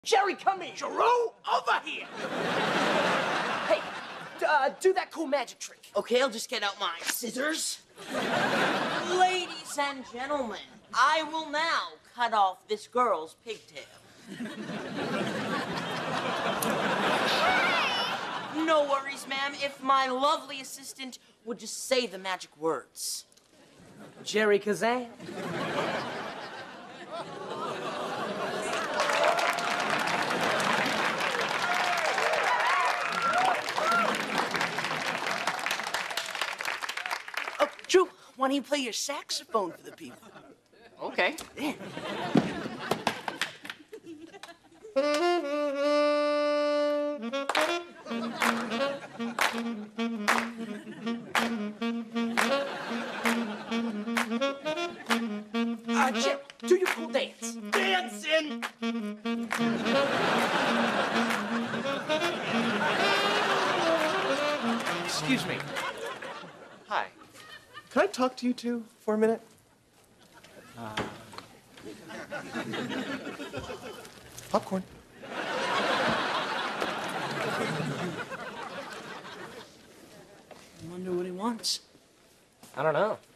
Jerry, come here. Giroux, over here. Hey, do that cool magic trick. Okay, I'll just get out my scissors. Ladies and gentlemen, I will now cut off this girl's pigtail. No worries, ma'am, if my lovely assistant would just say the magic words. Jerry Kazan. Oh, Drew, why don't you play your saxophone for the people? Okay. Yeah. Jerry, do your cool dance. Dancing. Excuse me. Hi. Can I talk to you two for a minute? Popcorn. I wonder what he wants. I don't know.